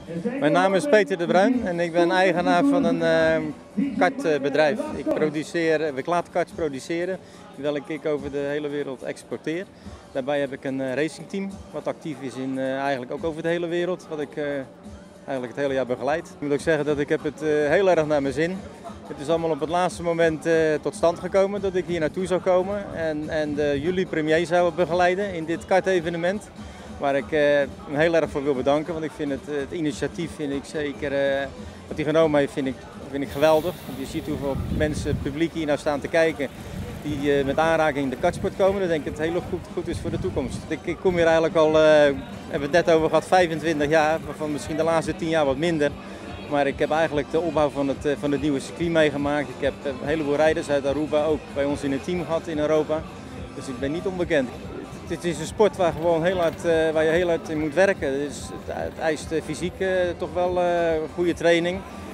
Mijn naam is Peter de Bruin en ik ben eigenaar van een kartbedrijf. Ik laat karts produceren, welke ik over de hele wereld exporteer. Daarbij heb ik een racingteam wat actief is eigenlijk ook over de hele wereld, wat ik eigenlijk het hele jaar begeleid. Ik moet ook zeggen dat ik heb het heel erg naar mijn zin. Het is allemaal op het laatste moment tot stand gekomen dat ik hier naartoe zou komen en de jullie premier zou begeleiden in dit kartevenement. Waar ik hem heel erg voor wil bedanken, want ik vind het initiatief, vind ik zeker, wat hij genomen heeft, vind ik geweldig. Je ziet hoeveel mensen, het publiek hier nou staan te kijken, die met aanraking in de kartsport komen. Dan denk ik dat het heel goed is voor de toekomst. Ik kom hier eigenlijk al, hebben we het net over gehad, 25 jaar, waarvan misschien de laatste 10 jaar wat minder. Maar ik heb eigenlijk de opbouw van het nieuwe circuit meegemaakt. Ik heb een heleboel rijders uit Aruba ook bij ons in het team gehad in Europa. Dus ik ben niet onbekend. Het is een sport waar je heel hard in moet werken. Het eist fysiek toch wel goede training,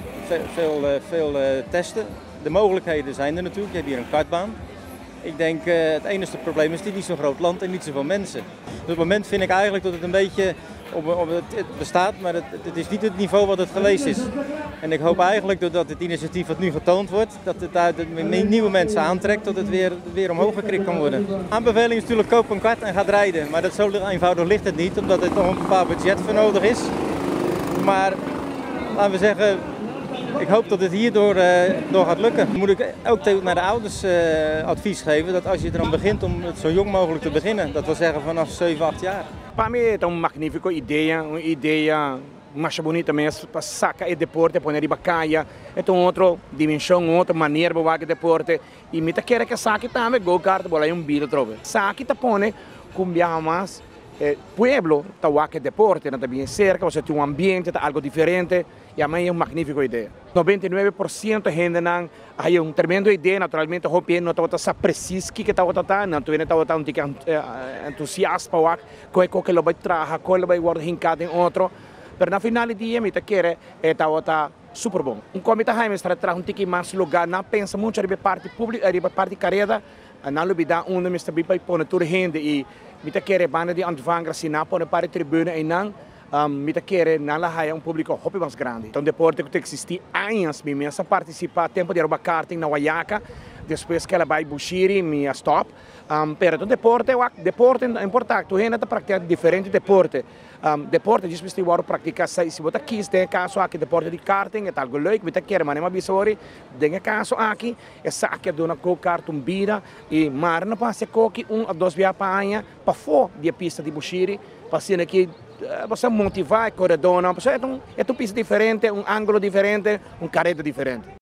veel testen. De mogelijkheden zijn er natuurlijk. Je hebt hier een kartbaan. Ik denk het enige probleem is niet zo'n groot land en niet zoveel mensen. Dus op het moment vind ik eigenlijk dat het een beetje het bestaat, maar het is niet het niveau wat het geweest is. En ik hoop eigenlijk doordat het initiatief wat nu getoond wordt, dat het daar nieuwe mensen aantrekt, dat het weer omhoog gekrikt kan worden. Aanbeveling is natuurlijk koop een kart en gaat rijden, maar dat zo eenvoudig ligt het niet, omdat er toch een bepaald budget voor nodig is. Maar laten we zeggen, ik hoop dat het hierdoor gaat lukken. Dan moet ik ook naar de ouders advies geven dat als je er aan begint om het zo jong mogelijk te beginnen, dat wil zeggen vanaf 7, 8 jaar. Para mim é uma magnífica ideia, mais bonita mesmo, para sacar o deporte, poner de bacaia, é outra dimensão, outra maneira para o deporte. E me quer que saque também go-kart, bola bil trove. Saque tá pone cumbia mais pueblo, tá o deporte, não tá bem cerca, você tem ambiente, tá algo diferente. E a mim é uma magnífica ideia. 99% gente não há tremenda ideia, naturalmente, o não está preciso que está não está entusiasta com o que ele vai trazer, com ele vai guardar hincado em outro. Mas na final do dia, me quer está super bom. Comitê Jaime traz tique mais lugar, não pensa muito sobre parte pública, sobre parte carreira, não olvidar onde me está bem para pôr toda gente e me quer banda de antvangra, se não pôr para a tribuna e não me quer na la um público muito mais grande. Então, deporte que existe anos, me começa a participar tempo de roubar karting na Wayaka, depois que ela vai bushiri, me stop. Pero então deporte é importante. Tu ainda está praticando diferente deporte. Deporte diz que você praticar se você quis ter caso aqui deporte de karting é algo leuk, me quer, mas não bisori, tem caso aqui, é saque de uma go-kart bira e mar não passa coque 1 a 2 dias para fora de pista de bushiri, passando aqui você motivar a corredora, é uma pista diferente, ângulo diferente, carreta diferente.